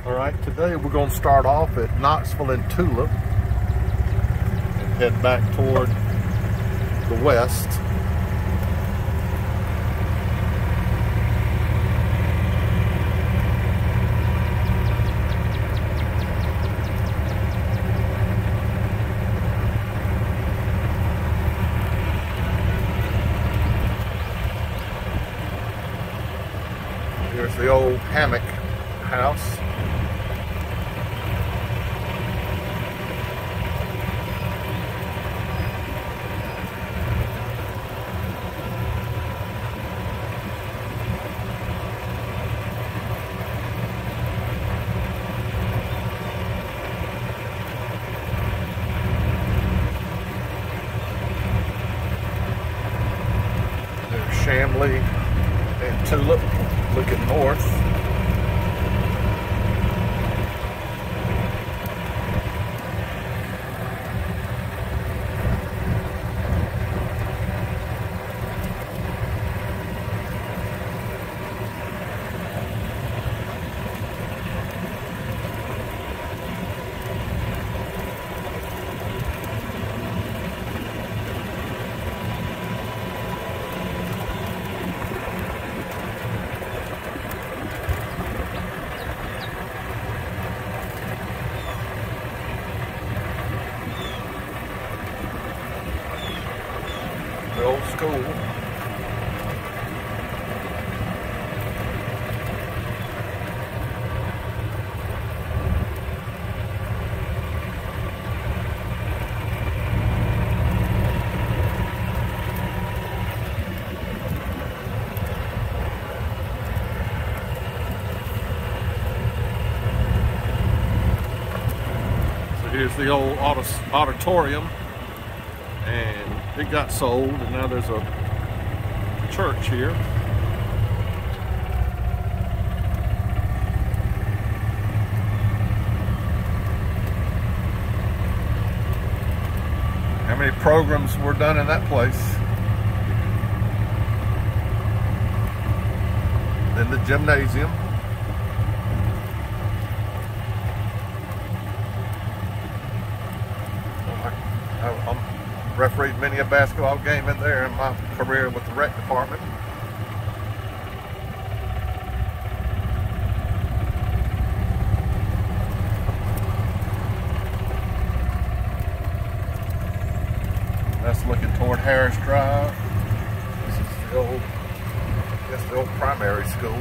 Alright, today we're going to start off at Knoxville and Tulip and head back toward the west. Here's the old hammock house. There's Chamblee and Tulip looking north. The old school. So here's the old auditorium. And it got sold, and now there's a church here. How many programs were done in that place? Then the gymnasium. I'm refereed many a basketball game in there in my career with the rec department. That's looking toward Harris Drive. This is the old, I guess the old primary school.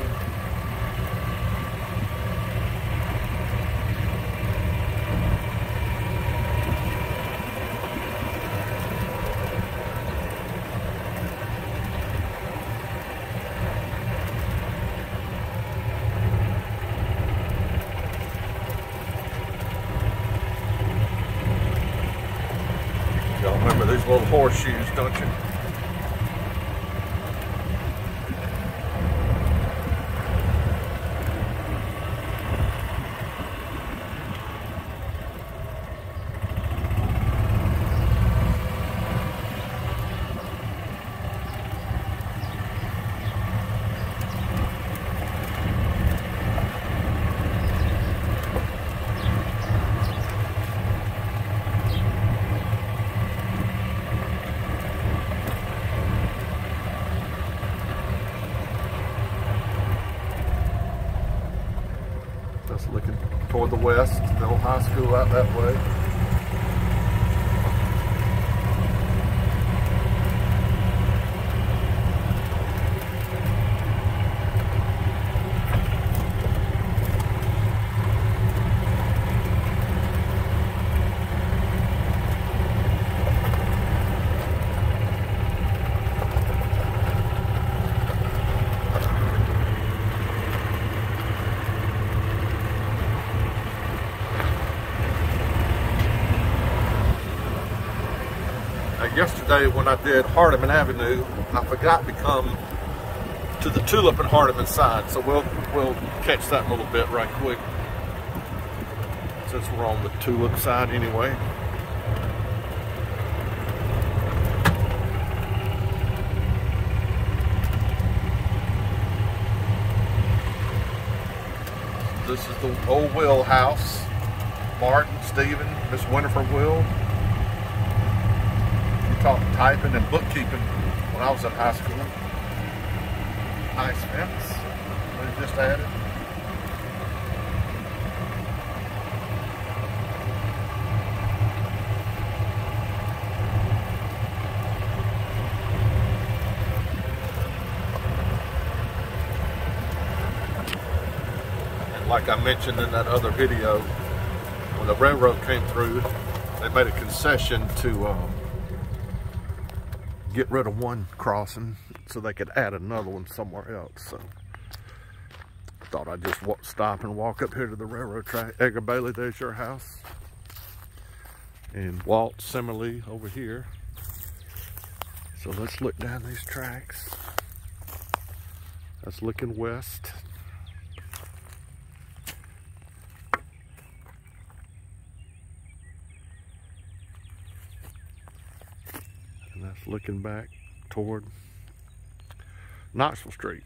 Y'all remember these little horseshoes, don't you? That's looking toward the west, the old high school out that way. Yesterday when I did Hardeman Avenue, I forgot to come to the Tulip and Hardeman side, so we'll catch that in a little bit right quick, since we're on the Tulip side anyway. This is the old Will house. Martin, Stephen, Miss Winifred Will. We taught typing and bookkeeping when I was in high school. Nice fence they just added. Like I mentioned in that other video, when the railroad came through, they made a concession to get rid of one crossing so they could add another one somewhere else. So I thought I'd just stop and walk up here to the railroad track. Edgar Bailey, there's your house. And Walt similarly over here. So let's look down these tracks. That's looking west. And that's looking back toward Knoxville Street.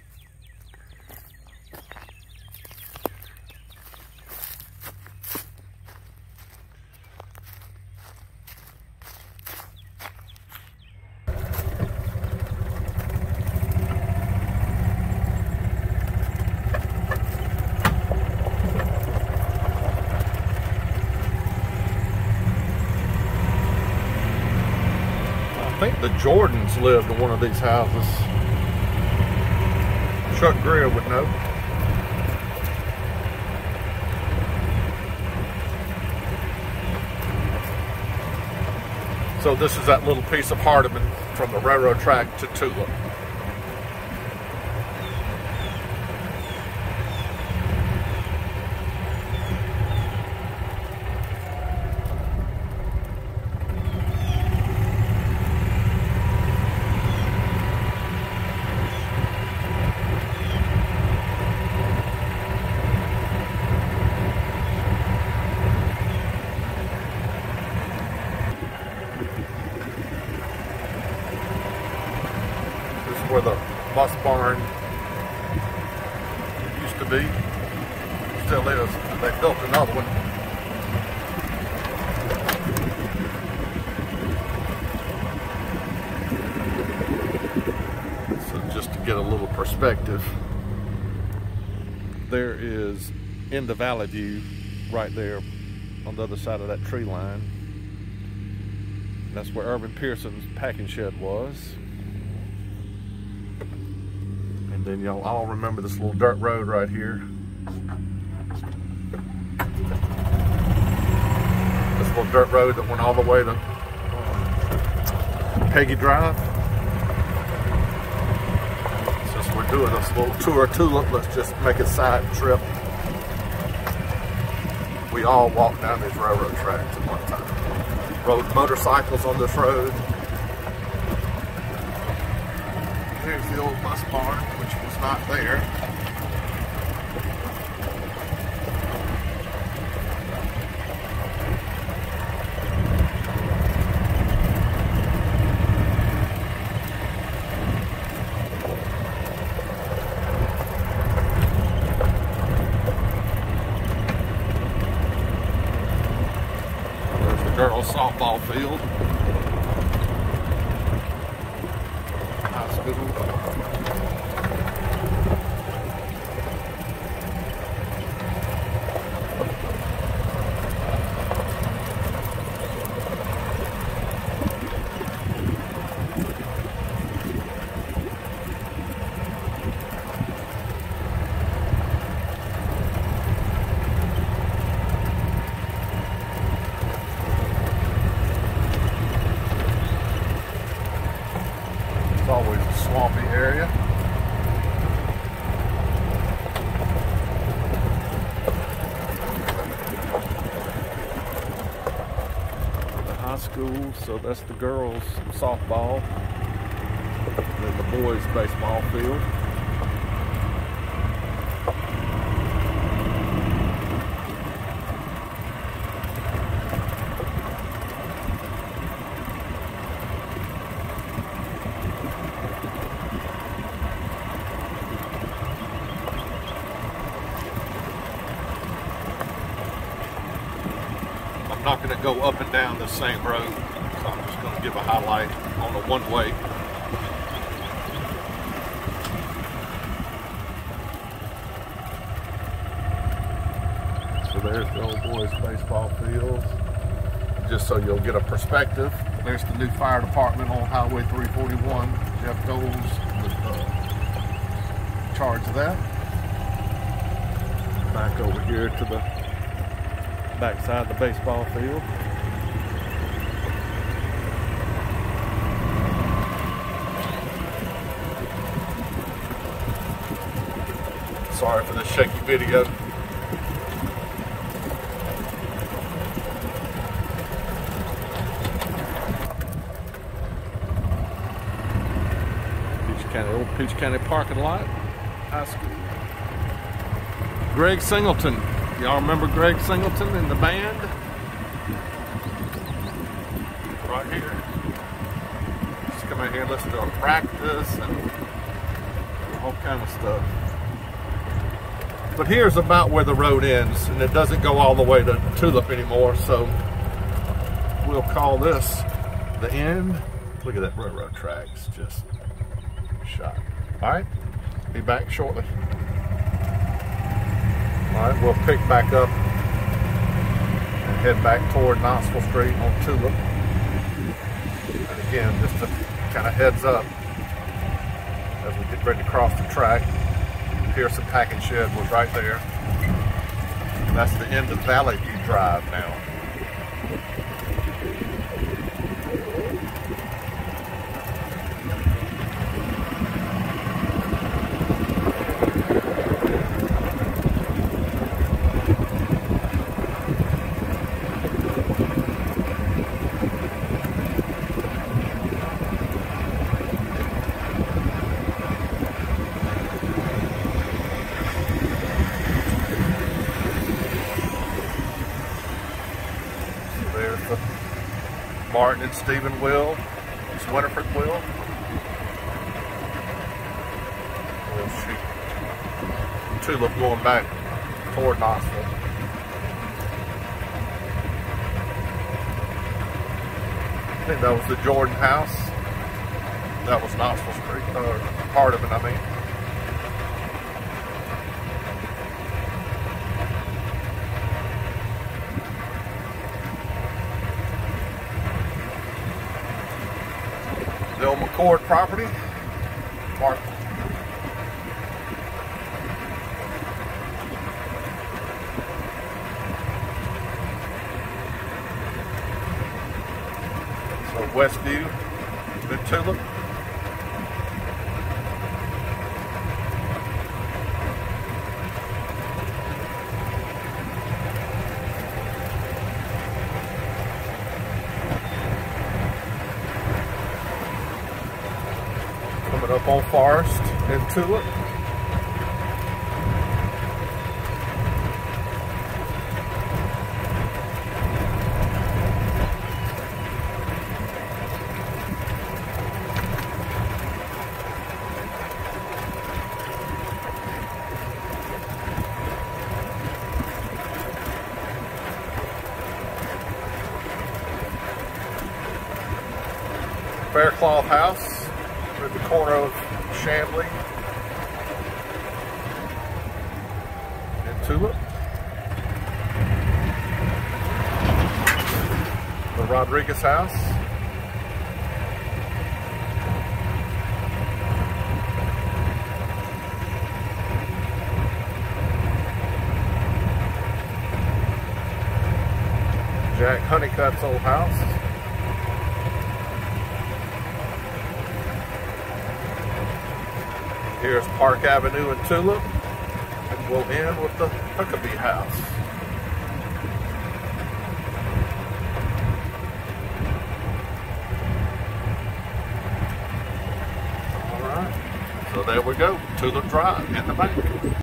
I think the Jordans lived in one of these houses. Chuck Greer would know. So this is that little piece of Hardeman from the railroad track to Tulip. Where the bus barn used to be, still is. They built another one. So just to get a little perspective, there is In the Valley View right there on the other side of that tree line. That's where Irvin Pearson's packing shed was. And then y'all all remember this little dirt road right here. This little dirt road that went all the way to Peggy Drive. Since we're doing this little tour of Tulip, let's just make a side trip. We all walked down these railroad tracks at one time. Rode motorcycles on this road. Here's the old bus barn, which was not there. There's the girls' softball field. It's always a swampy area. The high school, so that's the girls' softball, and then the boys' baseball field. not going to go up and down the same road, so I'm just going to give a highlight on the one-way. So there's the old boys baseball field. Just so you'll get a perspective, there's the new fire department on Highway 341. Jeff Doles was in charge of that. Back over here to the back side of the baseball field. Sorry for the shaky video. Old Peach County parking lot, high school. Greg Singleton. Y'all remember Greg Singleton and the band? Right here. Just come in here and listen to a practice and all kind of stuff. But here's about where the road ends, and it doesn't go all the way to Tulip anymore, so we'll call this the end. Look at that railroad tracks, just shot. All right, be back shortly. All right, we'll pick back up and head back toward Knoxville Street on Tulip. And again, just to kind of heads up as we get ready to cross the track. Pearson Packing Shed was right there. And that's the end of Valley View Drive now. Martin and Stephen Will. It's Winifred Will. We'll shoot Tulip going back toward Knoxville. I think that was the Jordan house. That was Knoxville Street, part of it, I mean. The old McCord property. Mark. So Westview, the Tulip. Coming up on Forest and Tulip. Faircloth House. At the corner of Chambly and Tulip. The Rodriguez house. Jack Honeycutt's old house. Here's Park Avenue and Tulip, and we'll end with the Huckabee house. All right, so there we go, Tulip Drive in the back.